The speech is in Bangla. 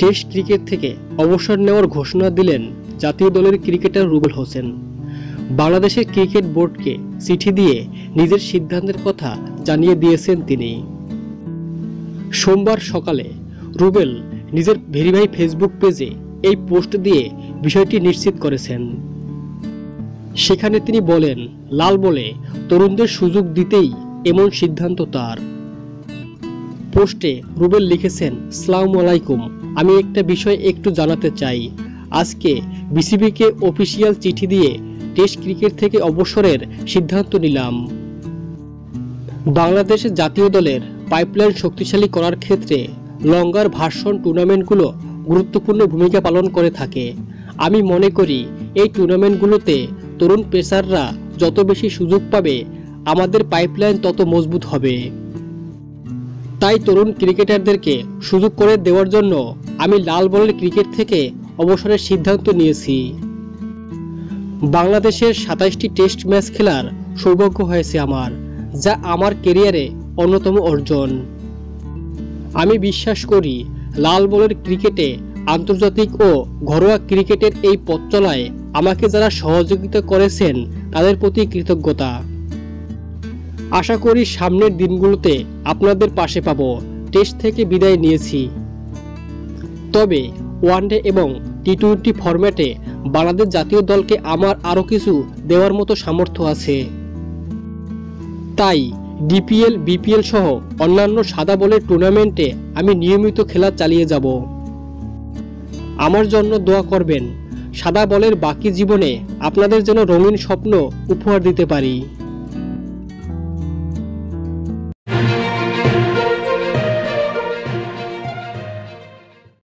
টেস্ট ক্রিকেট থেকে অবসর নেওয়ার ঘোষণা দিলেন জাতীয় দলের ক্রিকেটার রুবেল হোসেন। বাংলাদেশের ক্রিকেট বোর্ডকে চিঠি দিয়ে নিজের সিদ্ধান্তের কথা জানিয়ে দিয়েছেন তিনি। সোমবার সকালে রুবেল নিজের ভেরিফাই ফেসবুক পেজে এই পোস্ট দিয়ে বিষয়টি নিশ্চিত করেছেন। সেখানে তিনি বলেন, লাল বলে তরুণদের সুযোগ দিতেই এমন সিদ্ধান্ত তার। পোস্টে রুবেল লিখেছেন, আসসালামু আলাইকুম, আমি একটা বিষয় একটু জানাতে চাই। আজকে বিসিবিকে অফিসিয়াল চিঠি দিয়ে টেস্ট ক্রিকেট থেকে অবসরের সিদ্ধান্ত নিলাম। বাংলাদেশের জাতীয় দলের পাইপলাইন শক্তিশালী করার ক্ষেত্রে লঙ্গার ভার্সন টুর্নামেন্টগুলো গুরুত্বপূর্ণ ভূমিকা পালন করে থাকে। আমি মনে করি এই টুর্নামেন্টগুলোতে তরুণ পেসাররা যত বেশি সুযোগ পাবে আমাদের পাইপলাইন তত মজবুত হবে। তাই তরুণ ক্রিকেটারদেরকে সুযোগ করে দেওয়ার জন্য আমি লাল বলের ক্রিকেট থেকে অবসরের সিদ্ধান্ত নিয়েছি। বাংলাদেশের ২৭টি টেস্ট ম্যাচ খেলার সৌভাগ্য হয়েছে আমার, যা আমার ক্যারিয়ারে অন্যতম অর্জন। আমি বিশ্বাস করি লাল বলের ক্রিকেটে আন্তর্জাতিক ও ঘরোয়া ক্রিকেটের এই পথ চলায় আমাকে যারা সহযোগিতা করেছেন তাদের প্রতি কৃতজ্ঞতা। আশা করি সামনের দিনগুলোতে আপনাদের পাশে পাব। টেস্ট থেকে বিদায় নিয়েছি, তবে ওয়ানডে এবং টি-20 ফরম্যাটে বাংলাদেশ জাতীয় দলকে আমার আরও কিছু দেওয়ার মতো সামর্থ্য আছে। তাই ডিপিএল, বিপিএল সহ অন্যান্য সাদা বলের টুর্নামেন্টে আমি নিয়মিত খেলা চালিয়ে যাব। আমার জন্য দোয়া করবেন। সাদা বলের বাকি জীবনে আপনাদের যেন রঙিন স্বপ্ন উপহার দিতে পারি।